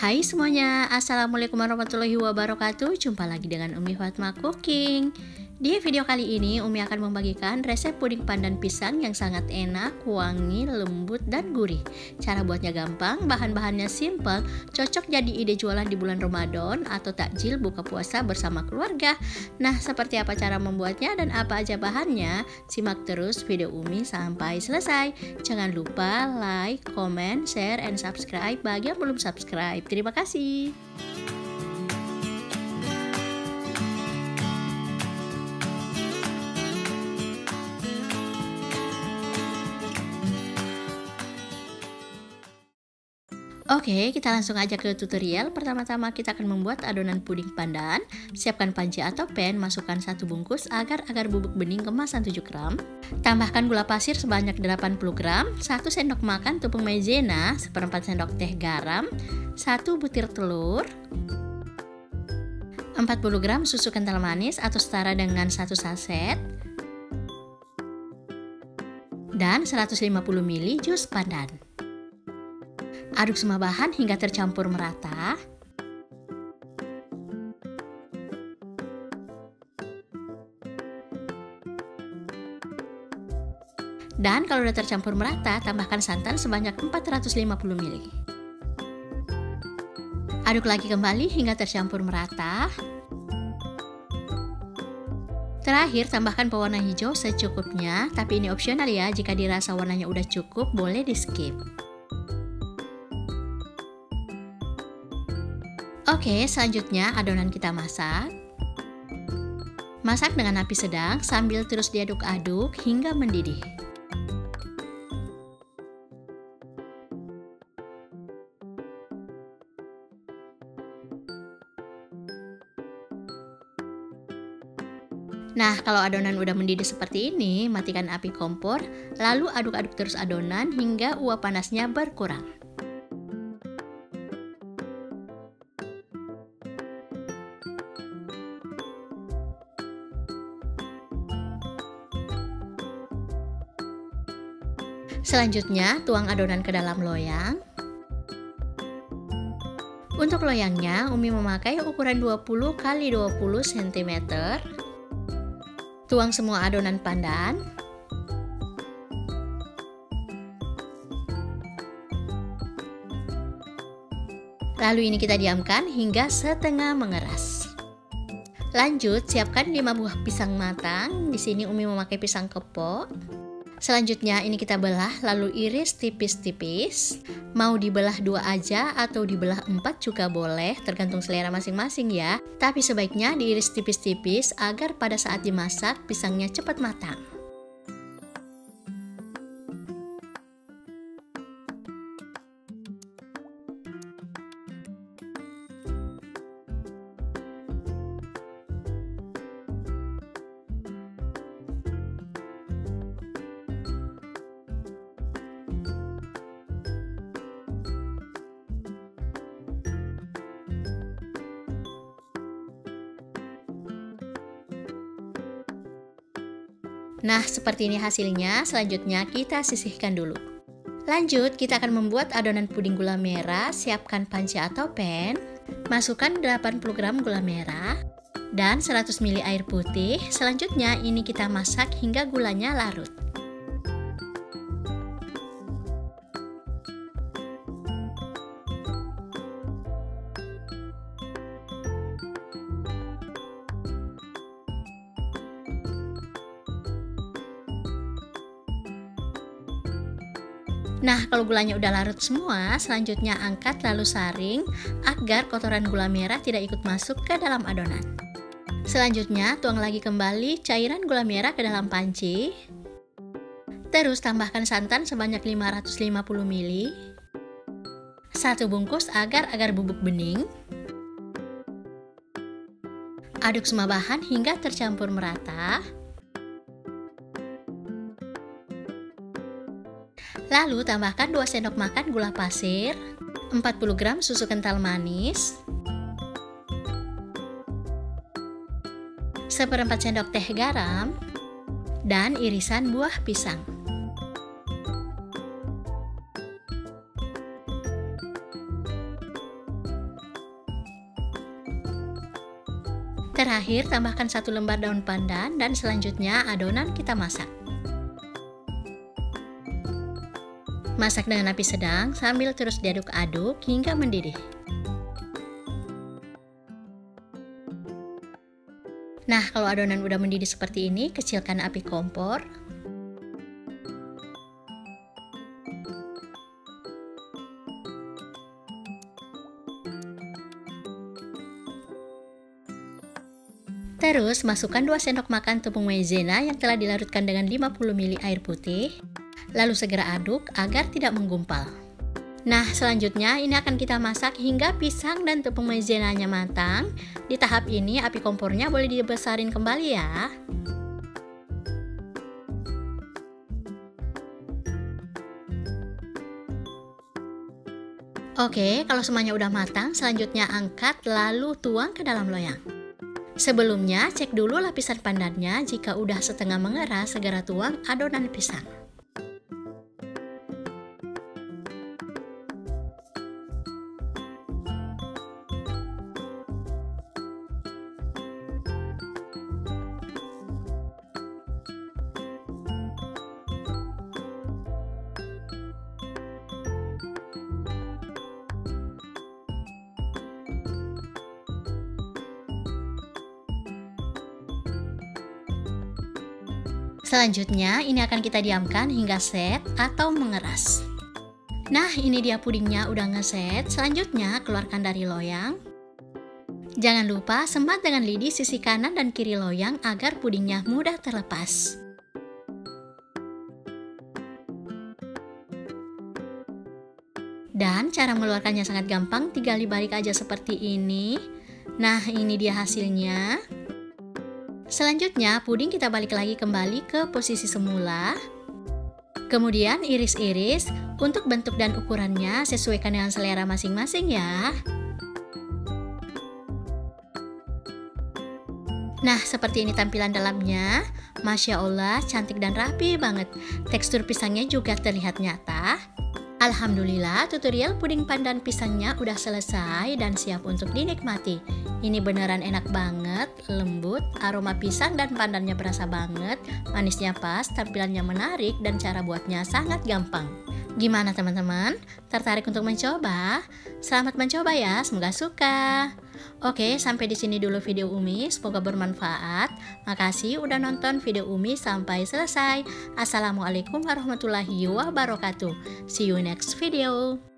Hai semuanya, Assalamualaikum warahmatullahi wabarakatuh. Jumpa lagi dengan Umi Fatma Cooking. Di video kali ini Umi akan membagikan resep puding pandan pisang yang sangat enak, wangi, lembut, dan gurih. Cara buatnya gampang, bahan-bahannya simple, cocok jadi ide jualan di bulan Ramadan atau takjil buka puasa bersama keluarga. Nah, seperti apa cara membuatnya dan apa aja bahannya? Simak terus video Umi sampai selesai. Jangan lupa like, comment, share, and subscribe bagi yang belum subscribe. Terima kasih. Oke, kita langsung aja ke tutorial. Pertama-tama kita akan membuat adonan puding pandan. Siapkan panci atau pan, masukkan 1 bungkus agar-agar bubuk bening kemasan 7 gram. Tambahkan gula pasir sebanyak 80 gram, 1 sendok makan tepung maizena, 1/4 sendok teh garam, 1 butir telur, 40 gram susu kental manis atau setara dengan 1 saset, dan 150 ml jus pandan. Aduk semua bahan hingga tercampur merata. Dan kalau sudah tercampur merata, tambahkan santan sebanyak 450 ml. Aduk lagi kembali hingga tercampur merata. Terakhir, tambahkan pewarna hijau secukupnya, tapi ini opsional ya, jika dirasa warnanya udah cukup, boleh di skip. Oke, selanjutnya adonan kita masak. Masak dengan api sedang sambil terus diaduk-aduk hingga mendidih. Nah, kalau adonan udah mendidih seperti ini, matikan api kompor, lalu aduk-aduk terus adonan hingga uap panasnya berkurang. Selanjutnya, tuang adonan ke dalam loyang. Untuk loyangnya, Umi memakai ukuran 20 x 20 cm. Tuang semua adonan pandan. Lalu ini kita diamkan hingga setengah mengeras. Lanjut, siapkan 5 buah pisang matang. Di sini Umi memakai pisang kepok. Selanjutnya ini kita belah lalu iris tipis-tipis. Mau dibelah 2 aja atau dibelah 4 juga boleh, tergantung selera masing-masing ya. Tapi sebaiknya diiris tipis-tipis agar pada saat dimasak pisangnya cepat matang. Nah, seperti ini hasilnya. Selanjutnya kita sisihkan dulu. Lanjut, kita akan membuat adonan puding gula merah. Siapkan panci atau pan. Masukkan 80 gram gula merah dan 100 ml air putih. Selanjutnya ini kita masak hingga gulanya larut. Nah, kalau gulanya udah larut semua, selanjutnya angkat lalu saring agar kotoran gula merah tidak ikut masuk ke dalam adonan. Selanjutnya, tuang lagi kembali cairan gula merah ke dalam panci. Terus tambahkan santan sebanyak 550 ml. 1 bungkus agar bubuk bening. Aduk semua bahan hingga tercampur merata. Lalu tambahkan 2 sendok makan gula pasir, 40 gram susu kental manis, 1/4 sendok teh garam, dan irisan buah pisang. Terakhir, tambahkan 1 lembar daun pandan dan selanjutnya adonan kita masak. Masak dengan api sedang sambil terus diaduk-aduk hingga mendidih. Nah, kalau adonan udah mendidih seperti ini, kecilkan api kompor. Terus, masukkan 2 sendok makan tepung maizena yang telah dilarutkan dengan 50 ml air putih. Lalu segera aduk agar tidak menggumpal. Nah, selanjutnya ini akan kita masak hingga pisang dan tepung maizenanya matang. Di tahap ini api kompornya boleh dibesarin kembali ya. Oke, kalau semuanya udah matang, selanjutnya angkat lalu tuang ke dalam loyang. Sebelumnya, cek dulu lapisan pandannya. Jika udah setengah mengeras, segera tuang adonan pisang. Selanjutnya, ini akan kita diamkan hingga set atau mengeras. Nah, ini dia pudingnya udah ngeset. Selanjutnya, keluarkan dari loyang. Jangan lupa semat dengan lidi sisi kanan dan kiri loyang agar pudingnya mudah terlepas. Dan cara mengeluarkannya sangat gampang, tinggal dibalik aja seperti ini. Nah, ini dia hasilnya. Selanjutnya, puding kita balik lagi kembali ke posisi semula. Kemudian iris-iris. Untuk bentuk dan ukurannya sesuaikan dengan selera masing-masing ya. Nah, seperti ini tampilan dalamnya. Masya Allah, cantik dan rapi banget. Tekstur pisangnya juga terlihat nyata. Alhamdulillah, tutorial puding pandan pisangnya udah selesai dan siap untuk dinikmati. Ini beneran enak banget, lembut, aroma pisang dan pandannya berasa banget, manisnya pas, tampilannya menarik, dan cara buatnya sangat gampang. Gimana teman-teman? Tertarik untuk mencoba? Selamat mencoba ya, semoga suka. Oke, sampai di sini dulu video Umi, semoga bermanfaat. Makasih udah nonton video Umi sampai selesai. Assalamualaikum warahmatullahi wabarakatuh. See you next video.